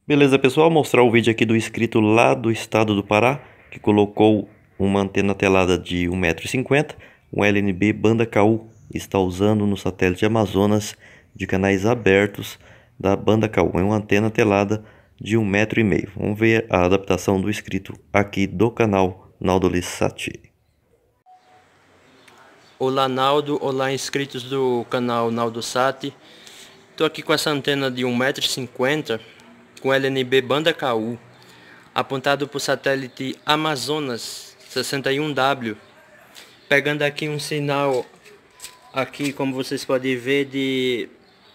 Beleza, pessoal, mostrar o vídeo aqui do inscrito lá do estado do Pará, que colocou uma antena telada de 1,50 m, um LNB banda KU, está usando no satélite Amazonas de canais abertos da banda KU. É uma antena telada de 1,5 m. Vamos ver a adaptação do inscrito aqui do canal Naudolissat. Olá Naldo, olá inscritos do canal Naudosat. Estou aqui com essa antena de 1,50 m com LNB banda KU, apontado para o satélite Amazonas 61W, pegando aqui um sinal aqui, como vocês podem ver, de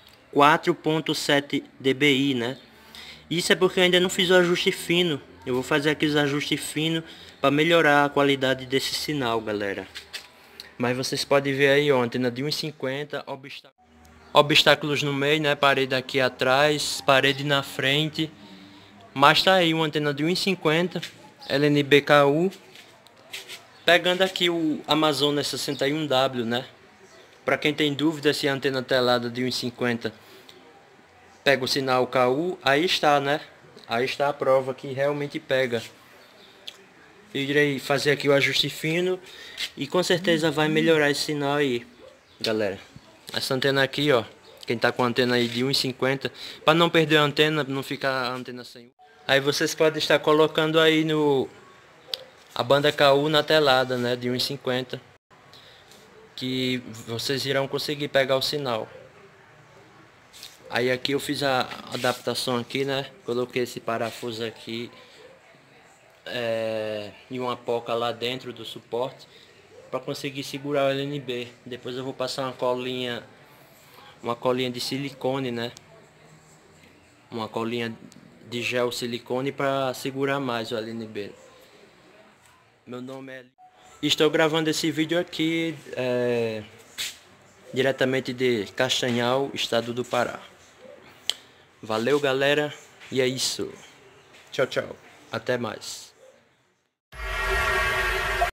4.7 dBi, né? Isso é porque eu ainda não fiz o ajuste fino. Eu vou fazer aqui os ajustes finos para melhorar a qualidade desse sinal, galera. Mas vocês podem ver aí, ó, antena de 1,50 m, obstáculos no meio, né? Parede aqui atrás, parede na frente. Mas tá aí uma antena de 1,50 m, LNBKU, pegando aqui o Amazonas 61W, né? Para quem tem dúvida se a antena telada de 1,50 m pega o sinal KU, aí está, né? Aí está a prova que realmente pega. Eu irei fazer aqui o ajuste fino e com certeza vai melhorar esse sinal aí, galera. Essa antena aqui, ó, quem tá com a antena aí de 1,50, para não perder a antena, não ficar a antena sem. Aí vocês podem estar colocando aí a banda KU na telada, né, de 1,50, que vocês irão conseguir pegar o sinal. Aí aqui eu fiz a adaptação aqui, né, coloquei esse parafuso aqui e uma poca lá dentro do suporte para conseguir segurar o LNB. Depois eu vou passar uma colinha de silicone, né? Uma colinha de gel silicone para segurar mais o LNB. Meu nome é... Estou gravando esse vídeo aqui diretamente de Castanhal, estado do Pará. Valeu, galera, e é isso. Tchau, tchau. Até mais.